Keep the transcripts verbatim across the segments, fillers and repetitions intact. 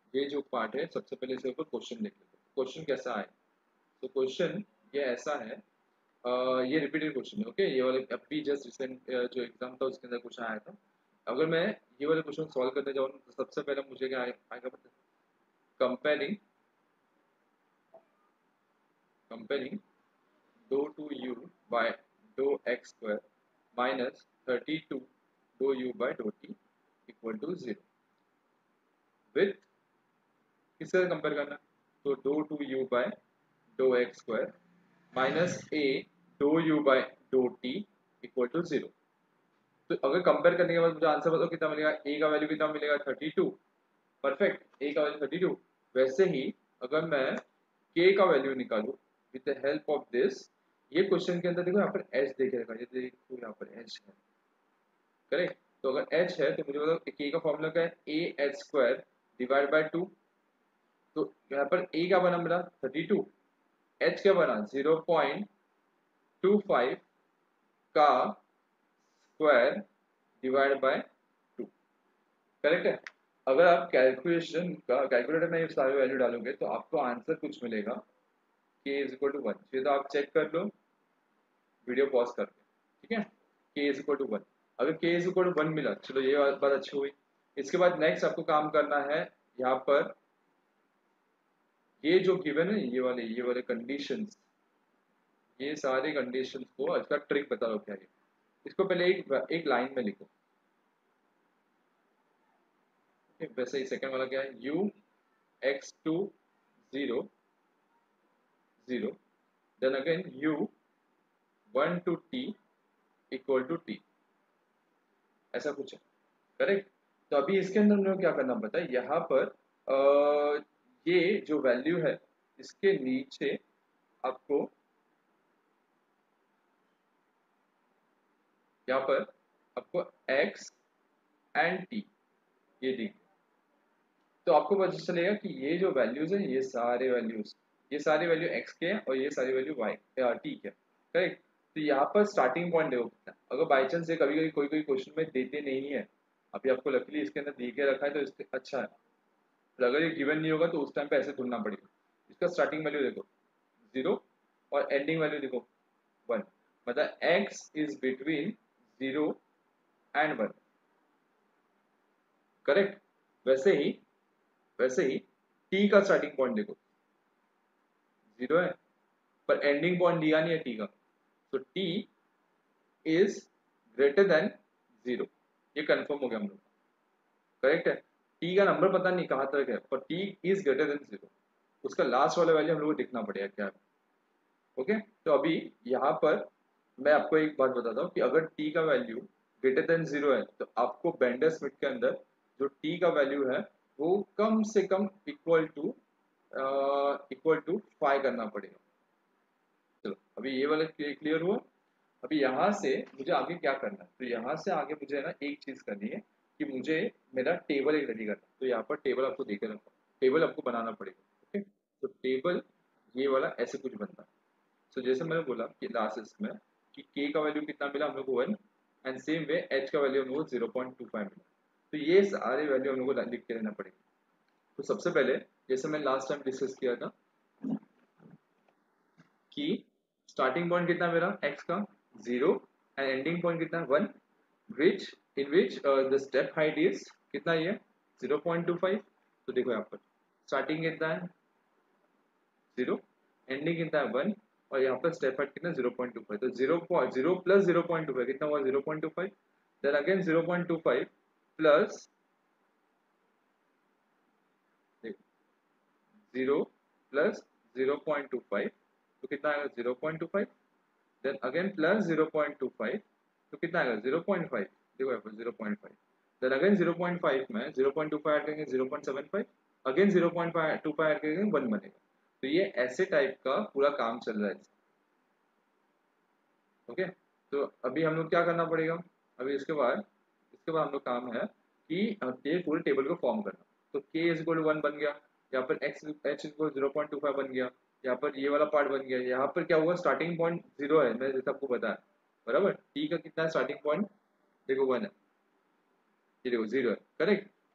ये जो पार्ट है सबसे पहले इसके ऊपर क्वेश्चन देख लेते हैं, क्वेश्चन कैसा है। तो क्वेश्चन ये ऐसा है, अ, ये रिपीटेड क्वेश्चन है। ओके, ये वाले अभी जस्ट रिसेंट जो एग्जाम था उसके अंदर क्वेश्चन आया था। अगर मैं ये वाले क्वेश्चन सॉल्व करने जाऊँ तो सबसे पहले मुझे क्या आए- आएगा पता, comparing comparing dou two u by dou x square minus thirty two dou u by dou t equal to zero with किससे कंपेयर करना है? तो dou two u by dou x square minus a dou u by dou t equal to zero। तो अगर compare करने के बाद मुझे आंसर बताओ कितना मिलेगा, a का वैल्यू कितना मिलेगा थर्टी टू। परफेक्ट, a का वैल्यू थर्टी टू। वैसे ही अगर मैं k का वैल्यू निकालूं with the help of this, ये क्वेश्चन के अंदर देखो यहाँ पर h देखे रखा है, ये देखो यहाँ पर h है। करेक्ट, तो अगर h है तो मुझे बताओ k का फॉर्मूला क्या है, a h square divide by two. तो यहाँ पर a क्या बना मेरा थर्टी टू, h क्या बना जीरो पॉइंट टू फाइव का square divide by two. Correct है। अगर आप कैलकुलेशन का कैलकुलेटर में ये सारे वैल्यू डालोगे तो आपको आंसर कुछ मिलेगा k is equal to one. ये तो आप चेक कर लो वीडियो पॉज करके, ठीक है। k is equal to one, अगर k is equal to one मिला, चलो ये बात अच्छी हुई। इसके बाद नेक्स्ट आपको काम करना है यहाँ पर, ये जो गिवन है ये वाले ये वाले कंडीशंस, ये सारे कंडीशंस को इसका ट्रिक बता दो क्या है। इसको पहले एक एक लाइन में लिखो। वैसे ही सेकंड वाला क्या है, u x to zero zero, then again u one to t equal to t, ऐसा कुछ है। करेक्ट। तो अभी इसके अंदर हमने क्या करना पता है, यहाँ पर आ, ये जो वैल्यू है इसके नीचे आपको यहाँ पर आपको x एंड t ये दी, तो आपको पता चलेगा कि ये जो वैल्यूज है ये सारे वैल्यूज, ये सारी वैल्यू x के हैं और ये सारी वैल्यू y t के। करेक्ट। तो यहाँ पर स्टार्टिंग पॉइंट देखो कितना, अगर बाई चांस ये कभी कभी कोई कोई क्वेश्चन में देते नहीं है, अभी आपको लकीली इसके अंदर दे के रखा है तो इसके अच्छा है, तो अगर ये गिवन नहीं होगा तो उस टाइम पे ऐसे ढूंढना पड़ेगा। इसका स्टार्टिंग वैल्यू देखो जीरो और एंडिंग वैल्यू देखो वन, मतलब x is between zero and one. Correct. वैसे ही वैसे ही t का स्टार्टिंग पॉइंट देखो जीरो है, पर एंडिंग पॉइंट दिया नहीं है t का, तो t is greater than zero, ये कंफर्म हो गया हम लोग। करेक्ट है। t का नंबर पता नहीं कहाँ तक है, पर t is greater than zero, उसका लास्ट वाला वैल्यू हम लोग को दिखना पड़ेगा क्या है। ओके, तो अभी यहाँ पर मैं आपको एक बात बताता हूँ कि अगर t का वैल्यू ग्रेटर देन जीरो है तो आपको बेंडर स्मिथ के अंदर जो t का वैल्यू है वो कम से कम equal to equal to five करना पड़ेगा। चलो अभी ये वाला क्लियर हुआ। अभी यहाँ से मुझे आगे क्या करना है, तो यहाँ से आगे मुझे ना एक चीज करनी है कि मुझे मेरा टेबल एक रेडी करना है। तो यहाँ पर टेबल आपको देखे रखा, टेबल आपको बनाना पड़ेगा। ओके, तो टेबल ये वाला ऐसे कुछ बनता है। सो जैसे मैंने बोला कि लास्ट इसमें कि k का वैल्यू कितना मिला हम लोग को one, and same way h का वैल्यू हम लोग को जीरो पॉइंट टू फाइव मिला। तो ये सारे वैल्यू हम लोग को लिख के रहना पड़ेगा। तो सबसे पहले जैसे मैं लास्ट टाइम डिस्कस किया था कि स्टार्टिंग पॉइंट कितना मेरा x का जीरो एंड एंडिंग पॉइंट कितना one, which in which uh, the step height is कितना ये जीरो पॉइंट टू फाइव। तो देखो यहाँ पर स्टार्टिंग कितना है जीरो, एंडिंग कितना है वन, और यहाँ पर स्टेप हाइट कितना जीरो पॉइंट टू फाइव। तो zero zero plus zero point two five कितना हुआ zero point two five, then again zero point two five plus zero plus zero point two five, तो कितना आएगा zero point two five, then again plus zero point two five, तो कितना आएगा zero point five. देखो यहाँ पर zero point five, then again zero point five में zero point two five add करेंगे zero point seven five, again zero point two five add करेंगे one बनेगा। तो ये ऐसे टाइप का पूरा काम चल रहा है। ओके, तो अभी हम लोग क्या करना पड़ेगा, अभी इसके बाद इसके बाद हम लोग काम है कि ये पूरे टेबल को फॉर्म करना। तो k is equal to one बन गया, यहाँ पर x h equal zero point two five बन गया, यहाँ पर ये वाला पार्ट बन गया। यहाँ पर क्या हुआ स्टार्टिंग पॉइंट जीरो है, मैंने जैसे आपको बताया बराबर। t का कितना है स्टार्टिंग पॉइंट, देखो वन है, ये देखो जीरो है। करेक्ट।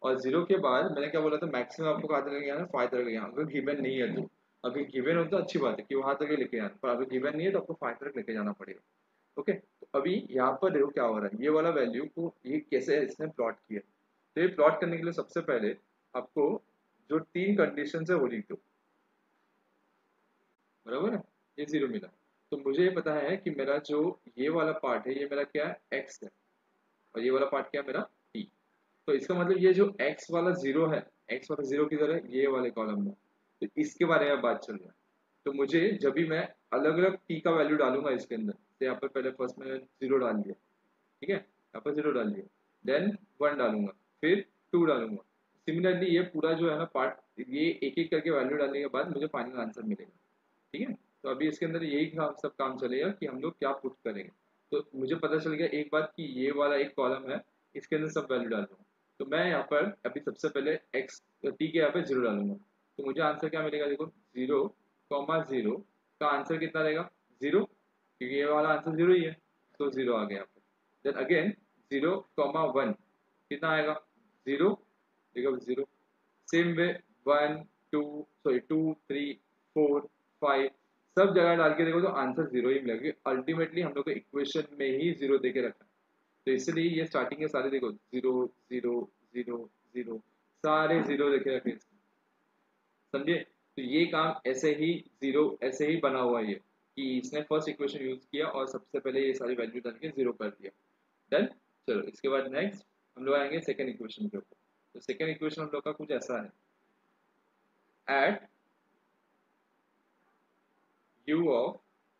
और जीरो के बाद मैंने क्या बोला था, मैक्सिमम आपको कहाँ तक लेके जाना है, फाइव तक लेके जाना। अगर गिवन नहीं है तो, अगर गिवन हो तो अच्छी बात है कि वहां तक ही लेके जाना, पर अगर गिवन नहीं है तो आपको फाइव तक लेके जाना पड़ेगा। ओके, तो अभी यहाँ पर देखो क्या हो रहा है, ये वाला वैल्यू को ये कैसे इसने प्लॉट किया। तो ये प्लॉट करने के लिए सबसे पहले आपको जो तीन कंडीशन है वो लिख दो, बराबर है। ये जीरो मिला, तो मुझे ये पता है कि मेरा जो ये वाला पार्ट है ये मेरा क्या है, एक्स है, और ये वाला पार्ट क्या है मेरा, टी। तो इसका मतलब ये जो x वाला जीरो है, x वाला जीरो किधर है, ये वाले कॉलम में, तो इसके बारे में बात चल रहा है। तो मुझे जब भी मैं अलग अलग t का वैल्यू डालूंगा इसके अंदर, तो यहाँ पर पहले फर्स्ट में जीरो डाल दिया, ठीक है, यहाँ पर जीरो डाल दिया, देन वन डालूंगा, फिर टू डालूंगा। सिमिलरली ये पूरा जो है ना पार्ट, ये एक एक करके वैल्यू डालने के बाद मुझे फाइनल आंसर मिलेगा, ठीक है। तो अभी इसके अंदर यही काम सब काम चलेगा कि हम लोग क्या पुट करेंगे। तो मुझे पता चल गया एक बात कि ये वाला एक कॉलम है, इसके अंदर सब वैल्यू डाल दूंगा। तो मैं यहाँ पर अभी सबसे पहले x टी के यहाँ पे जीरो डालूंगा, तो मुझे आंसर क्या मिलेगा, देखो जीरो कॉमा जीरो का आंसर कितना रहेगा, जीरो, क्योंकि ये वाला आंसर जीरो ही है, तो जीरो आ गया यहाँ पे। Then again zero comma one कितना आएगा, जीरो, देखो zero. Same way one two sorry two three four five सब जगह डाल के देखो तो आंसर जीरो ही मिलेगा, क्योंकि अल्टीमेटली हम लोग को इक्वेशन में ही जीरो देके रखा है। तो इसलिए ये स्टार्टिंग के सारे देखो जीरो जीरो जीरो जीरो, सारे जीरो देखे रखे, समझे। तो ये काम ऐसे ही जीरो ऐसे ही बना हुआ है ये, कि इसने फर्स्ट इक्वेशन यूज किया और सबसे पहले ये सारी वैल्यू डाल के जीरो कर दिया। डन। चलो इसके बाद नेक्स्ट हम लोग आएंगे सेकंड इक्वेशन के ऊपर। तो सेकंड इक्वेशन हम लोग का कुछ ऐसा है, at u of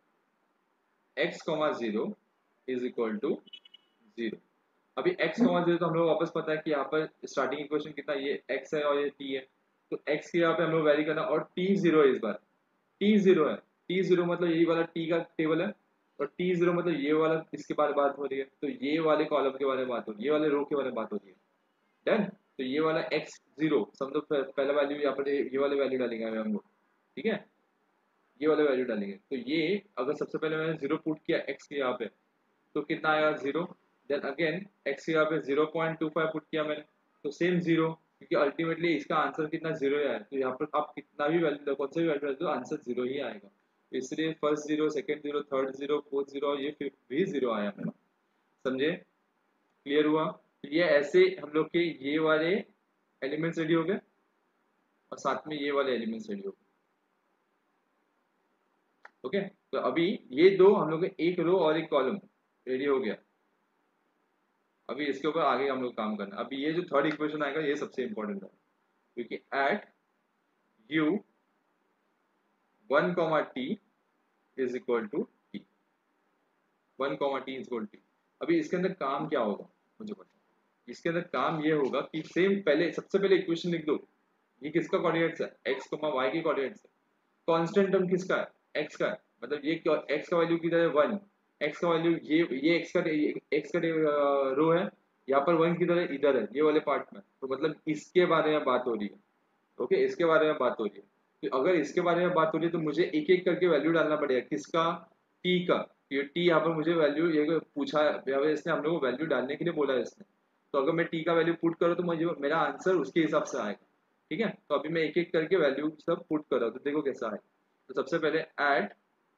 x comma zero is equal to zero. अभी x कॉमा जीरो तो हम लोग वापस पता है कि यहाँ पर स्टार्टिंग इक्वेशन कितना, ये x है और ये t है, तो x की यहाँ पे हम लोग वैल्यू करना, और t जीरो है, इस बार t जीरो है। t जीरो मतलब यही वाला t का टेबल है, और t जीरो मतलब ये वाला, इसके बारे में बात हो रही है, तो ये वाले कॉलम के बारे में बात हो रही है, ये वाले रो के बारे में बात हो रही है। डन। तो ये वाला x जीरो समझो पहला वैल्यू यहाँ पर ये वाले वैल्यू डालेंगे हम लोग, ठीक है, ये वाले वैल्यू डालेंगे। तो ये अगर सबसे पहले मैंने जीरो पुट किया x के यहाँ पे, तो कितना आएगा, जीरो। देन अगेन x के यहाँ पे zero point two five put किया मैंने, तो सेम जीरो, क्योंकि अल्टीमेटली इसका आंसर कितना, जीरो ही आया। तो यहाँ पर आप कितना भी वैल्यू दो, कौन सा भी वैल्यू डाल दो, आंसर जीरो ही आएगा। तो इसलिए first zero, second zero, third zero, fourth zero, ये फिफ्थ भी जीरो आया मेरा, समझे, क्लियर हुआ। तो ये ऐसे हम लोग के ये वाले एलिमेंट्स रेडी हो गए, और साथ में ये वाले एलिमेंट्स रेडी हो गए। ओके, तो अभी ये दो हम लोग एक रो और एक कॉलम रेडी हो गया। अभी इसके ऊपर आगे हम लोग काम करना। अभी ये जो थर्ड इक्वेशन आएगा ये सबसे इंपॉर्टेंट है, क्योंकि at u one comma T is equal to T, one comma T is equal T. अभी इसके अंदर काम क्या होगा मुझे पता है, इसके अंदर काम ये होगा कि सेम पहले सबसे पहले इक्वेशन लिख दो, ये किसका कोऑर्डिनेट्स है, x कॉमा y की कोऑर्डिनेट्स है। कांस्टेंट टर्म किसका है, x का है, मतलब ये x का वैल्यू किधर है, वन, x का वैल्यू ये ये x का x का रो है, यहाँ पर वन किधर है, इधर है, ये वाले पार्ट में, तो मतलब इसके बारे में बात हो रही है। ओके, इसके बारे में बात हो रही है। तो अगर इसके बारे में बात हो रही है तो मुझे एक एक करके वैल्यू डालना पड़ेगा, किसका, t का। ये t यहाँ पर मुझे वैल्यू ये पूछा है, इसने हम लोग को वैल्यू डालने के लिए बोला है इसने, तो अगर मैं t का वैल्यू पुट करूँ तो मुझे मेरा आंसर उसके हिसाब से आएगा, ठीक है। तो अभी मैं एक एक करके वैल्यू सब पुट कर रहा हूँ, तो देखो कैसा है। तो सबसे पहले at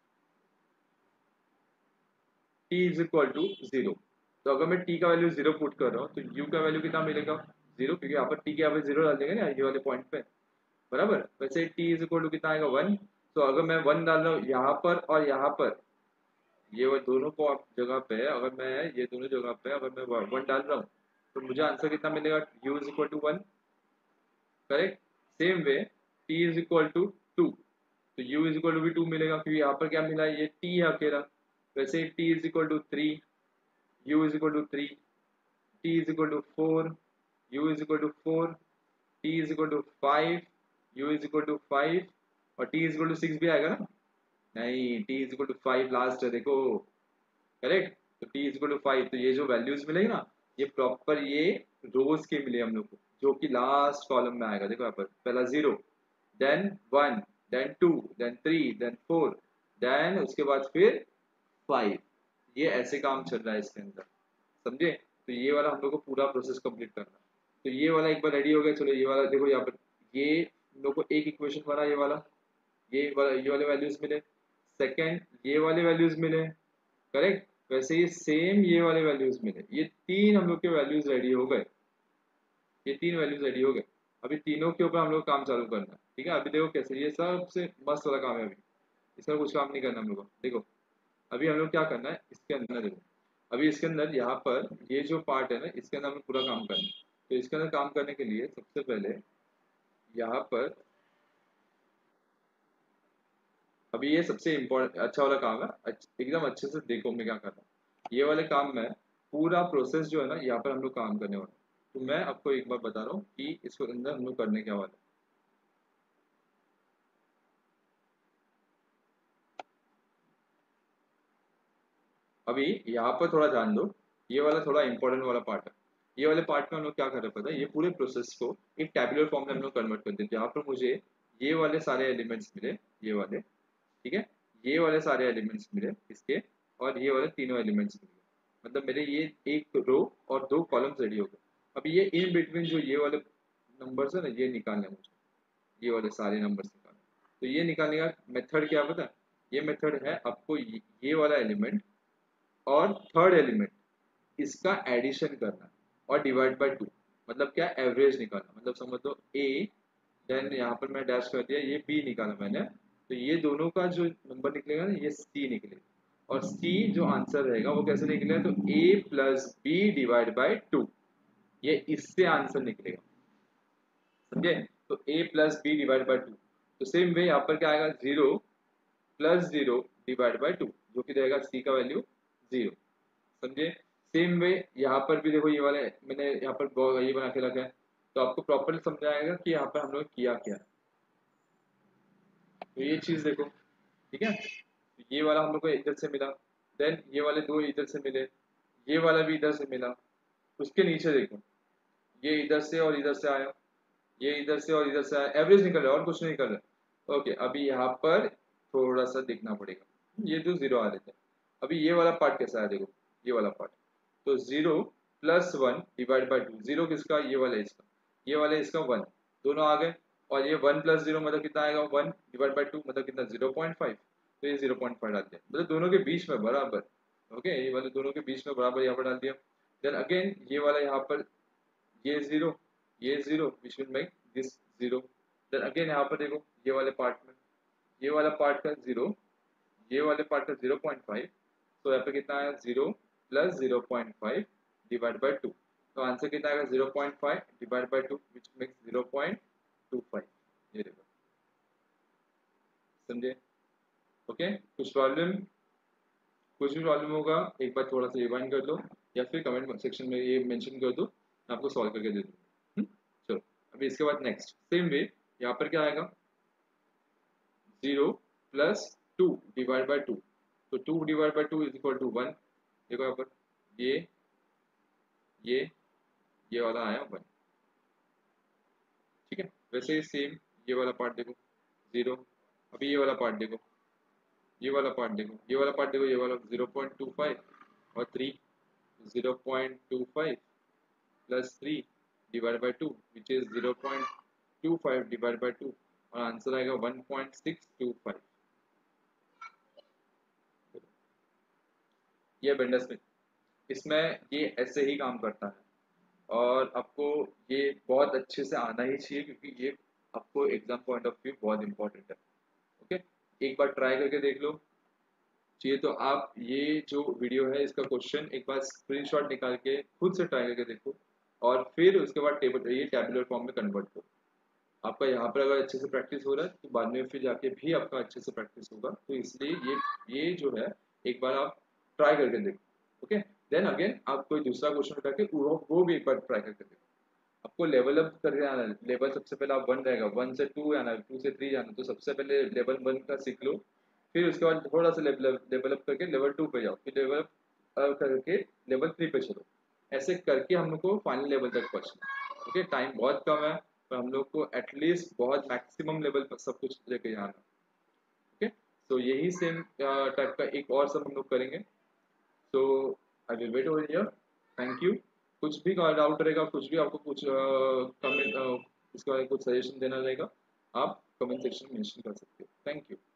t is equal to zero, तो अगर मैं t का वैल्यू जीरो पुट कर रहा हूँ तो u का वैल्यू कितना मिलेगा, जीरो, क्योंकि यहाँ पर t के यहाँ पे जीरो डाल देंगे ना ये वाले पॉइंट पे, बराबर। वैसे t इज इक्वल टू कितना आएगा, वन। तो अगर मैं वन डाल रहा हूँ यहाँ पर और यहाँ पर, ये वो दोनों जगह पे अगर मैं ये दोनों जगह पे अगर मैं वन डाल रहा हूँ तो मुझे आंसर कितना मिलेगा, u is equal to one, correct. Same way t is equal to two, तो u इज इक्वल टू भी टू मिलेगा, क्योंकि यहाँ पर क्या मिला है, ये t है अकेला। वैसे t is equal to three, u is equal to three, t is equal to four, u is equal to four, t is equal to five, u is equal to five, और t is equal to six भी आएगा ना, नहीं, t is equal to five last है, देखो, correct. तो t is equal to five, तो ये जो वैल्यूज मिलेगी ना, ये प्रॉपर ये रोज के मिले हम लोग को, जो कि लास्ट कॉलम में आएगा। देखो यहाँ पर पहला zero, then one, then two, then three, then four, then उसके बाद फिर फाइव। ये ऐसे काम चल रहा है इसके अंदर, समझे। तो ये वाला हम लोग को पूरा प्रोसेस कंप्लीट करना है। तो ये वाला एक बार रेडी हो गया। चलो ये वाला देखो, यहाँ पर ये हम लोग को एक इक्वेशन बना, ये वाला ये वाला ये वाले वैल्यूज मिले, सेकंड ये वाले वैल्यूज मिले, करेक्ट। वैसे ही सेम ये वाले वैल्यूज मिले, ये तीन हम लोग के वैल्यूज रेडी हो गए, ये तीन वैल्यूज रेडी हो गए। अभी तीनों के ऊपर हम लोग काम चालू करना है, ठीक है। अभी देखो कैसे, ये सबसे मस्त वाला काम है। अभी इसका कुछ काम नहीं करना हम लोग को। देखो अभी हम लोग क्या करना है इसके अंदर, देखो अभी इसके अंदर यहाँ पर ये जो पार्ट है ना, इसके अंदर हमें पूरा काम करना है। तो इसके अंदर काम करने के लिए सबसे पहले यहाँ पर, अभी ये सबसे इम्पोर्टेंट अच्छा वाला काम है, अच्छ, एकदम अच्छे से देखो मैं क्या कर रहा हूँ। ये वाले काम में पूरा प्रोसेस जो है ना, यहाँ पर हम लोग काम करने वाले हैं। तो मैं आपको एक बार बता रहा हूँ कि इसको अंदर हम लोग करने क्या वाले हैं। अभी यहाँ पर थोड़ा ध्यान दो, ये वाला थोड़ा इंपॉर्टेंट वाला पार्ट है। ये वाले पार्ट में हम लोग क्या कर रहे हैं पता है, ये पूरे प्रोसेस को एक टैबुलर फॉर्म में हम लोग कन्वर्ट कर देते हैं, जहाँ पर मुझे ये वाले सारे एलिमेंट्स मिले, ये वाले, ठीक है, ये वाले सारे एलिमेंट्स मिले इसके, और ये वाले तीनों एलिमेंट्स मिले, मतलब मेरे ये एक रो और दो कॉलम्स रेडी हो गए। अभी ये इन बिटवीन जो ये वाले नंबर्स है ना, ये निकालने हैं मुझे, ये वाले सारे नंबर्स निकालने। तो ये निकालने का मेथड क्या पता है, ये मेथड है आपको ये, ये वाला एलिमेंट और थर्ड एलिमेंट इसका एडिशन करना और डिवाइड बाय टू, मतलब क्या, एवरेज निकालना। मतलब समझ लो ए, देन यहाँ पर मैं डैश कर दिया, ये बी निकाला मैंने, तो ये दोनों का जो नंबर निकलेगा ना, ये सी निकलेगा। और सी जो आंसर रहेगा वो कैसे निकलेगा, तो A plus B divide by two, ये इससे आंसर निकलेगा, समझे। तो a plus B divide by two. तो सेम वे यहाँ पर क्या आएगा, zero plus zero divide by two, जो कि रहेगा c का वैल्यू जीरो, समझे। सेम वे यहाँ पर भी देखो, ये वाले मैंने यहाँ पर ये बना के रखा है, तो आपको प्रॉपरली समझाएगा कि यहाँ पर हम लोग किया क्या है। तो ये चीज देखो, ठीक है, तो ये वाला हम लोग को इधर से मिला, देन ये वाले दो इधर से मिले, ये वाला भी इधर से मिला। उसके नीचे देखो, ये इधर से और इधर से आया, ये इधर से और इधर से आया, एवरेज निकल रहा है और कुछ नहीं निकल रहा है। ओके, अभी यहाँ पर थोड़ा सा देखना पड़ेगा, ये जो जीरो आ रहे थे, अभी ये वाला पार्ट कैसा है देखो, ये वाला पार्ट, तो zero plus one divide by two, zero किसका, ये वाला इसका, ये वाला इसका वन, दोनों आ गए। और ये वन प्लस जीरो मतलब कितना आएगा, वन डिवाइड बाई टू मतलब कितना, जीरो पॉइंट फाइव। तो ये जीरो पॉइंट फाइव डाल दिया, मतलब दोनों के बीच में बराबर। ओके, ये वाले दोनों के बीच में बराबर यहाँ पर डाल दिया। देन अगेन ये वाला यहाँ पर, ये जीरो, ये zero, which will make this zero. Then again यहाँ पर देखो, ये वाले पार्ट में, ये वाला पार्ट का जीरो, ये वाले पार्ट का जीरो पॉइंट फाइव, तो यहाँ पे कितना आया, zero plus zero point five divide by two. तो आंसर कितना आएगा, zero point five divide by two, which makes zero point two five. ये देखो, समझे। ओके, कुछ प्रॉब्लम, कुछ भी प्रॉब्लम होगा एक बार थोड़ा सा रिवाइंड कर लो, या फिर कमेंट सेक्शन में ये मेंशन कर दो, मैं आपको सॉल्व करके दे दूँ। चलो अभी इसके बाद नेक्स्ट सेम वे, यहाँ पर क्या आएगा, zero plus two divide by two, तो two divide by two is equal to one. देखो यहाँ पर ये ये ये वाला आया वन, ठीक है। वैसे ही सेम ये वाला पार्ट देखो, जीरो, अभी ये वाला पार्ट देखो, ये वाला पार्ट देखो, ये वाला पार्ट देखो, ये वाला जीरो पॉइंट टू फाइव और three, zero point two five plus three divide by two, which is zero point two five divide by two, और आंसर आएगा one point six two five. ये बेंडर स्मिथ, इसमें ये ऐसे ही काम करता है, और आपको ये बहुत अच्छे से आना ही चाहिए, क्योंकि ये आपको एग्जाम पॉइंट ऑफ व्यू बहुत इंपॉर्टेंट है। ओके, एक बार ट्राई करके देख लो, चाहिए तो आप ये जो वीडियो है इसका क्वेश्चन एक बार स्क्रीनशॉट निकाल के खुद से ट्राई करके देखो, और फिर उसके बाद टेबल ये टैबुलर फॉर्म में कन्वर्ट करो। आपका यहाँ पर अगर अच्छे से प्रैक्टिस हो रहा है तो बाद में फिर जाके भी आपका अच्छे से प्रैक्टिस होगा, तो इसलिए ये ये जो है एक बार आप ट्राई करके देखो। ओके, देन अगेन आप कोई दूसरा क्वेश्चन उठा के वो वो भी एक बार ट्राई करके देखो। आपको लेवल अप करके आना है, लेवल सबसे पहले आप वन रहेगा, वन से टू आना है, टू से थ्री जाना, तो सबसे पहले लेवल वन का सीख लो, फिर उसके बाद थोड़ा सा लेवल लेवल अप करके लेवल टू पे जाओ, फिर लेवल अप करके लेवल थ्री पे चलो। ऐसे करके हम लोग को फाइनल लेवल तक पहुंचना। ओके, टाइम बहुत कम है, पर हम लोग को एटलीस्ट बहुत मैक्सिमम लेवल पर सब कुछ लेके जाना। ओके, तो यही सेम टाइप का एक और सब हम लोग करेंगे। So I will wait over here, thank you. कुछ भी डाउट रहेगा, कुछ भी आपको कुछ कमेंट इसके बारे में कुछ सजेशन देना रहेगा, आप कमेंट सेक्शन में मेंशन कर सकते हो। Thank you.